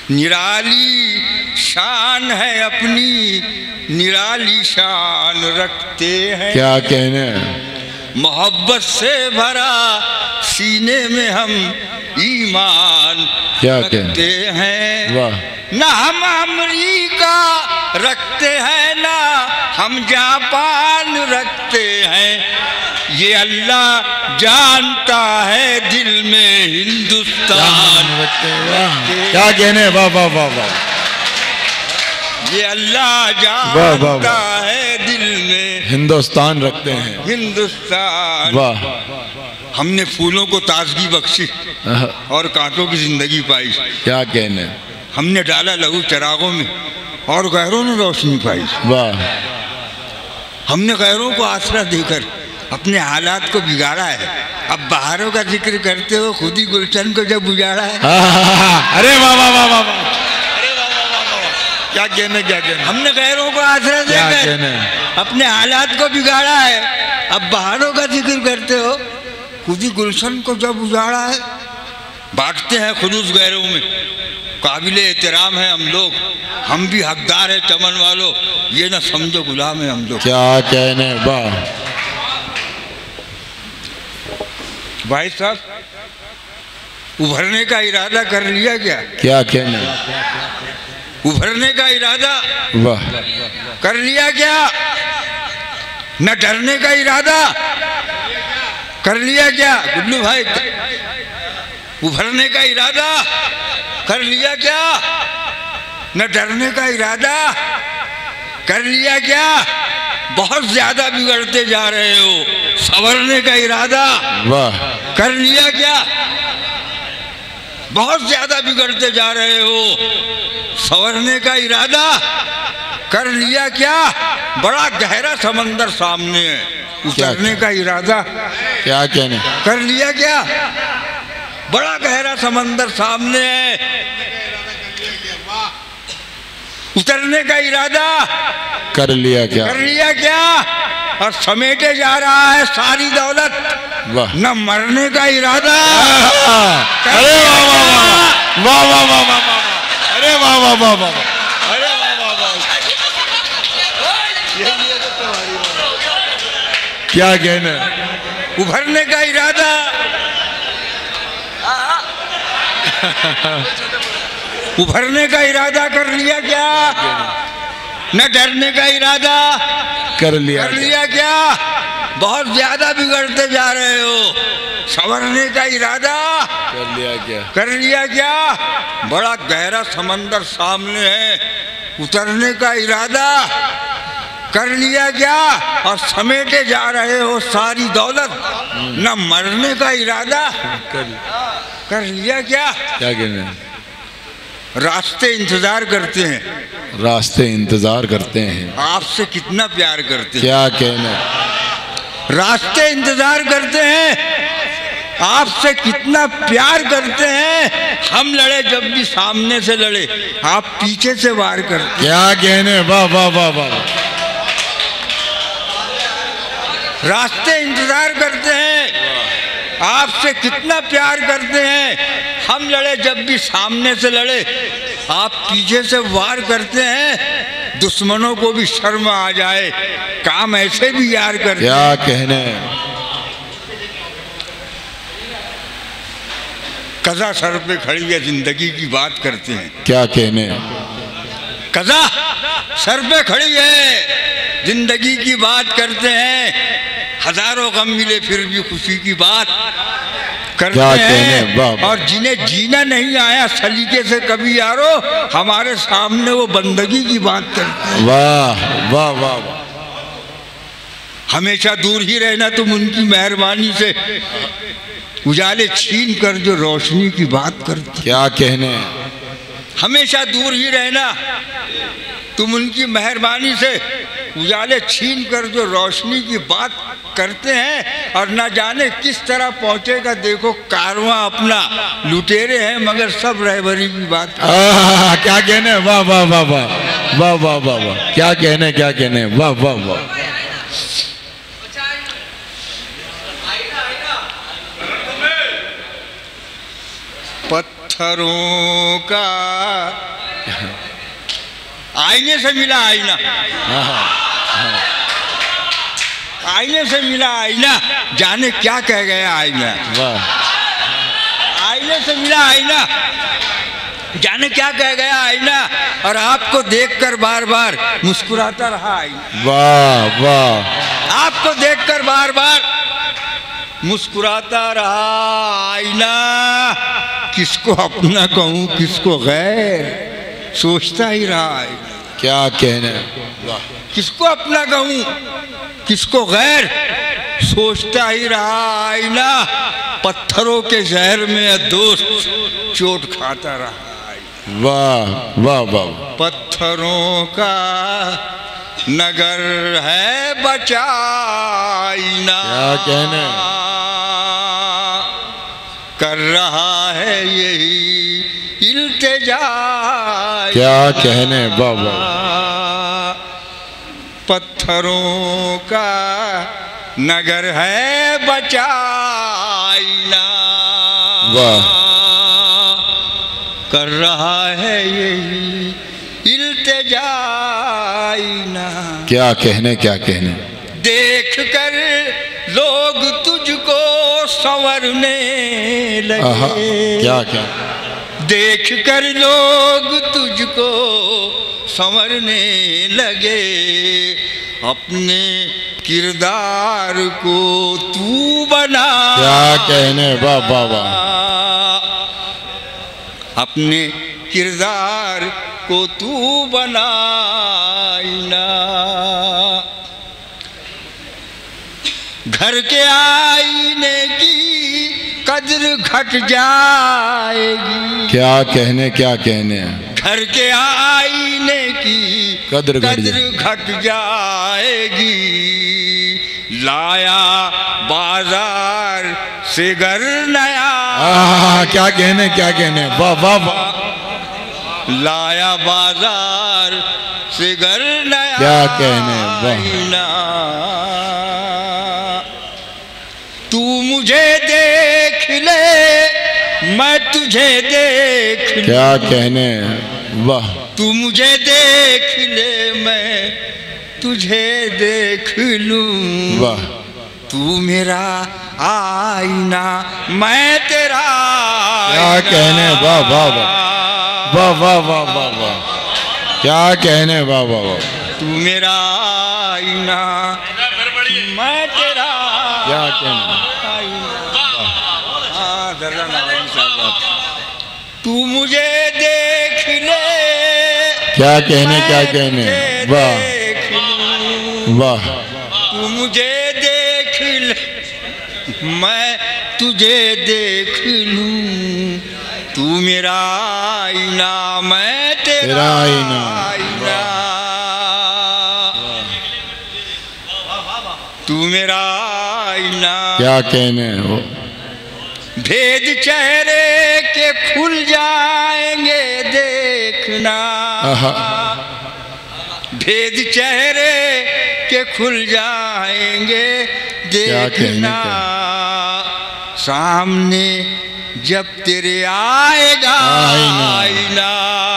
निराली शान है अपनी, निराली शान रखते हैं। क्या कहने, मोहब्बत से भरा सीने में हम ईमान क्या रखते हैं। वाह। ना हम अमरीका रखते हैं ना हम जापान रखते हैं, ये अल्लाह जानता है दिल में हिंदुस्तान रखते हैं। क्या कहने, वाह वाह वाह वाह। ये अल्लाह जानता है दिल में हिंदुस्तान रखते हैं, हिंदुस्तान। वाह। हमने फूलों को ताजगी बख्शी और कांटों की जिंदगी पाई। क्या कहने, हमने डाला लहू चरागों में और गैरों ने रोशनी पाई। वाह। हमने गैरों को आसरा देकर अपने हालात को बिगाड़ा है। अब बहारों का जिक्र करते हो, खुद ही गुलशन को जब उजाड़ा है। अरे वाह वाह वाह वाह, अरे वाह वाह वाह वाह। क्या कहने, क्या कहने। हमने गैरों को आसरा देकर अपने हालात को बिगाड़ा है। अब बहारों का जिक्र करते हो, खुद ही गुलशन को जब उजाड़ा है। बांटते हैं खुलूस गैरों में, काबिल एहतराम है हम लोग, हम भी हकदार है चमन वालों, ये ना समझो गुलाम है हम लोग। क्या कहने, वाह। भाई साहब, उभरने का इरादा कर लिया क्या? क्या कहने, उभरने का इरादा वाह कर लिया क्या? न डरने का इरादा कर लिया क्या? गुल्लू भाई, उभरने का इरादा कर लिया क्या? न डरने का इरादा कर लिया क्या? बहुत ज्यादा बिगड़ते जा रहे हो, संवरने का इरादा वाह कर लिया क्या? बहुत ज्यादा बिगड़ते जा रहे हो, संवरने का इरादा कर लिया क्या? बड़ा गहरा समंदर सामने है, उतरने का इरादा क्या कहने, कर लिया क्या? बड़ा गहरा समंदर सामने है, उतरने का इरादा कर लिया क्या? कर लिया क्या? और समेटे जा रहा है सारी दौलत, वाह। न मरने का इरादा। अरे वाह वाह वाह वाह वाह वाह वाह, अरे वाह वाह वाह वाह, अरे वाह वाह वाह। क्या कहना, उभरने का इरादा उभरने का इरादा कर लिया क्या? न डरने का इरादा कर लिया क्या? बहुत ज्यादा बिगड़ते जा रहे हो, संवरने का इरादा कर लिया क्या? बड़ा गहरा समंदर सामने है, उतरने का इरादा कर लिया क्या? और समेटे जा रहे हो सारी दौलत, न मरने का इरादा कर लिया क्या? क्या कहना, रास्ते इंतजार करते हैं, रास्ते इंतजार करते हैं, आपसे कितना प्यार करते हैं। क्या कहना, रास्ते इंतजार करते हैं, आपसे कितना प्यार करते हैं। हम लड़े जब भी सामने से लड़े, आप पीछे से वार करते। क्या कहने, वाह वाह वाह वाह। रास्ते इंतजार करते हैं, आपसे कितना प्यार करते हैं। हम लड़े जब भी सामने से लड़े, आप पीछे से वार करते हैं। दुश्मनों को भी शर्म आ जाए, काम ऐसे भी यार करते हैं। क्या कहने, कज़ा सर पे खड़ी है, जिंदगी की बात करते हैं। क्या कहने, कज़ा सर पे खड़ी है, जिंदगी की बात करते हैं। हजारों गम मिले फिर भी खुशी की बात करते हैं। और जिन्हें जीना नहीं आया सलीके से कभी यारो, हमारे सामने वो बंदगी की बात करते हैं। वाह वाह वाह वाह। हमेशा दूर ही रहना तुम उनकी मेहरबानी से, उजाले छीन कर जो रोशनी की बात करते। क्या कहने, हमेशा दूर ही रहना तुम उनकी मेहरबानी से, उजाले छीन कर जो रोशनी की बात करते हैं। और न जाने किस तरह पहुंचेगा देखो कारवां अपना, लुटेरे हैं मगर सब रहबरी की बात। क्या कहने, वाह वाह वाह वाह वाह वाह वाह वाह। क्या कहने, क्या कहने, वाह वाह वाह। पत्थर पत्थरों का आईने से मिला आईना, आईने से मिला आईना, जाने क्या कह गया आईना। आईने से मिला आईना, जाने क्या कह गया आईना, और आपको देखकर बार बार मुस्कुराता रहा आईना। वाह वाह। आपको देखकर बार बार मुस्कुराता रहा आईना। किसको अपना कहूँ किसको गैर, सोचता ही रहा आईना। क्या कहने। वाह। किसको अपना कहूँ किसको गैर, सोचता ही रहा आईना। पत्थरों के जहर में दोस्त चोट खाता रहा आईना। वाह वाह वाह। पत्थरों का नगर है बचा आईना। क्या कहने। कर रहा है यही इल्तिजा। क्या कहने। वाह वाह। पत्थरों का नगर है बचा आईना। वाह। कर रहा है यही इल्तिजा आईना। क्या कहने क्या कहने। देख कर लोग तुझको संवरने लगे। क्या क्या। देख कर लोग तुझको संवरने लगे। अपने किरदार को तू बना। क्या कहने। वाह वाह वाह। अपने किरदार को तू बनाईना। घर के आईने की कद्र घट जाएगी। क्या कहने क्या कहने। घर के आईने की कद्र घट जाएगी। लाया बाजार से घर नया। क्या कहने क्या कहने। वाह वाह वाह। लाया बाजार से घर नया। क्या कहने। वाह। तू मुझे देख ले मैं तुझे देख लूं। क्या कहने। वाह। तू मुझे देख ले मैं तुझे देख लूं। वाह। तू मेरा आईना मैं तेरा। क्या कहने। वाह वाह वाह वाह वाह वाह वाह वाह। क्या कहने। वाह वाह वाह। तू मेरा आईना मैं तेरा। क्या कहने। तू मुझे देख ले। क्या कहने क्या कहने। वाह वाह। तू मुझे देख ले मैं तुझे देख लूं। तू मेरा आईना मैं तेरा आईना। तू मेरा आईना। क्या कहने। भेद चेहरे के खुल जाएंगे देखना। भेद चेहरे के खुल जाएंगे देखना। सामने जब तेरे आएगा आईना।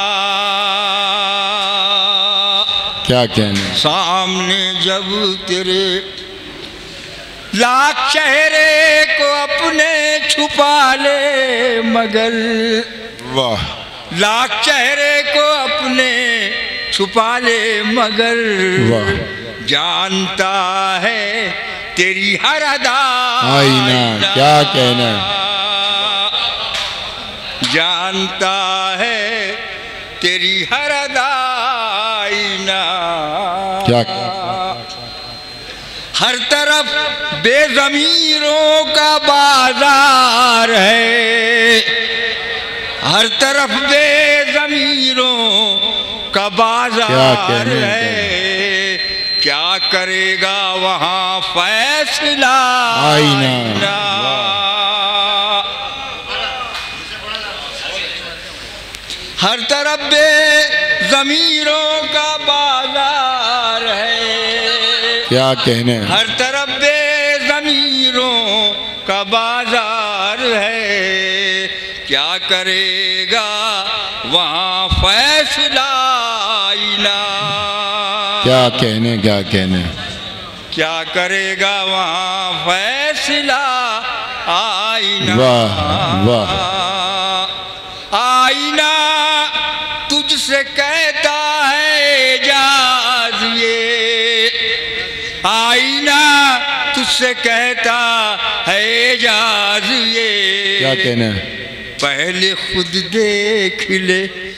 क्या कहने। सामने जब तेरे लाख चेहरे को अपने छुपा ले मगर। वाह। लाख चेहरे को अपने छुपा ले मगर। वाह। जानता है तेरी हर अदा आईना। क्या कहना। जानता है तेरी हर अदा आईना। क्या। हर तरफ बेज़मीरों का बाजार है। हर तरफ बेज़मीरों का बाजार है। क्या करेगा वहाँ फैसला आईना। हर तरफ बेज़मीरों का बाजार है। क्या कहने। हर तरफ बेज़मीरों का बाजार है। क्या करे वहाँ फैसला आईना। क्या कहने क्या कहने। क्या करेगा वहाँ फैसला आईना। वाह वाह। आईना तुझसे कहता है एजाज ये, आईना तुझसे कहता है एजाज ये। क्या कहना। पहले खुद देख ले